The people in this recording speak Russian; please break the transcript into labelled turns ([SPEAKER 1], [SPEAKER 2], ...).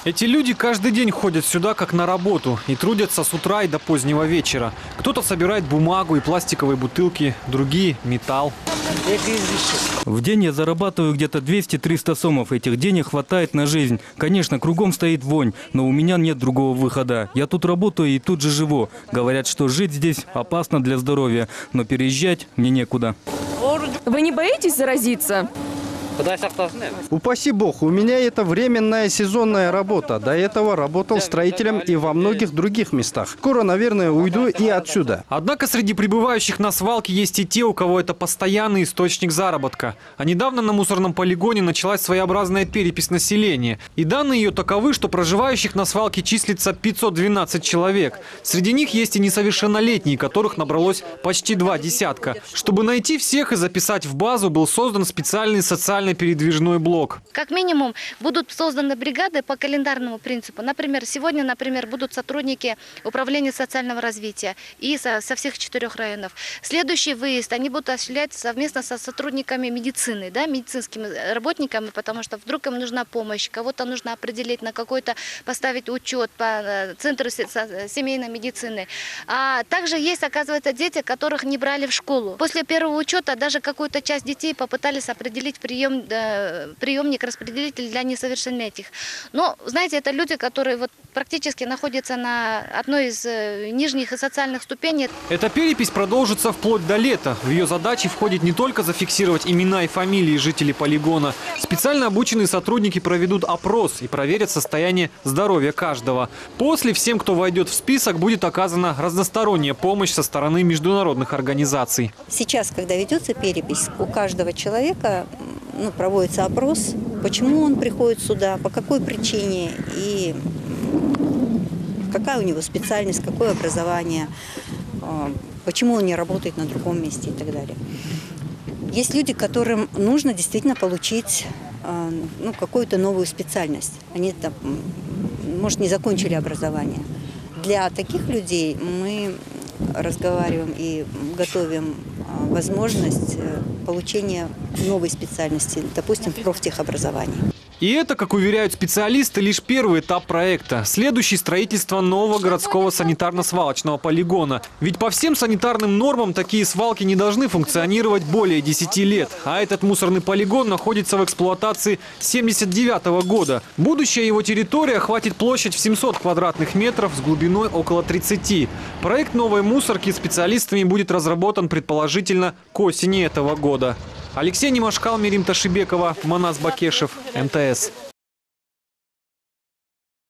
[SPEAKER 1] Эти люди каждый день ходят сюда как на работу и трудятся с утра и до позднего вечера. Кто-то собирает бумагу и пластиковые бутылки, другие – металл.
[SPEAKER 2] В день я зарабатываю где-то 200-300 сомов. Этих денег хватает на жизнь. Конечно, кругом стоит вонь, но у меня нет другого выхода. Я тут работаю и тут же живу. Говорят, что жить здесь опасно для здоровья, но переезжать мне некуда.
[SPEAKER 3] Вы не боитесь заразиться?
[SPEAKER 4] Упаси бог, у меня это временная сезонная работа. До этого работал строителем и во многих других местах. Скоро, наверное, уйду и отсюда.
[SPEAKER 1] Однако среди прибывающих на свалке есть и те, у кого это постоянный источник заработка. А недавно на мусорном полигоне началась своеобразная перепись населения. И данные ее таковы, что проживающих на свалке числится 512 человек. Среди них есть и несовершеннолетние, которых набралось почти 2 десятка. Чтобы найти всех и записать в базу, был создан специальный социально-передвижной блок.
[SPEAKER 5] Как минимум будут созданы бригады по календарному принципу. Например, сегодня, будут сотрудники управления социального развития и со всех 4 районов. Следующий выезд они будут осуществлять совместно со сотрудниками медицины, медицинскими работниками, потому что вдруг им нужна помощь, кого-то нужно определить на какой-то, поставить учет по центру семейной медицины. А также есть, оказывается, дети, которых не брали в школу. После первого учета даже какую-то часть детей попытались определить приемник-распределитель для несовершеннолетних. Но, знаете, это люди, которые практически находятся на одной из нижних социальных ступеней.
[SPEAKER 1] Эта перепись продолжится вплоть до лета. В ее задачи входит не только зафиксировать имена и фамилии жителей полигона. Специально обученные сотрудники проведут опрос и проверят состояние здоровья каждого. После всем, кто войдет в список, будет оказана разносторонняя помощь со стороны международных организаций.
[SPEAKER 6] Сейчас, когда ведется перепись, у каждого человека проводится опрос, почему он приходит сюда, по какой причине и какая у него специальность, какое образование, почему он не работает на другом месте и так далее. Есть люди, которым нужно действительно получить какую-то новую специальность. Они, может, не закончили образование. Для таких людей мы разговариваем и готовим возможность получения новой специальности, допустим, в профтехобразовании.
[SPEAKER 1] И это, как уверяют специалисты, лишь первый этап проекта. Следующий – строительство нового городского санитарно-свалочного полигона. Ведь по всем санитарным нормам такие свалки не должны функционировать более 10 лет. А этот мусорный полигон находится в эксплуатации с 1979 года. Будущая его территория охватит площадь в 700 квадратных метров с глубиной около 30. Проект новой мусорки специалистами будет разработан предположительно к осени этого года. Алексей Немашкал, Мирим Ташибекова, Манас Бакешев, МТС.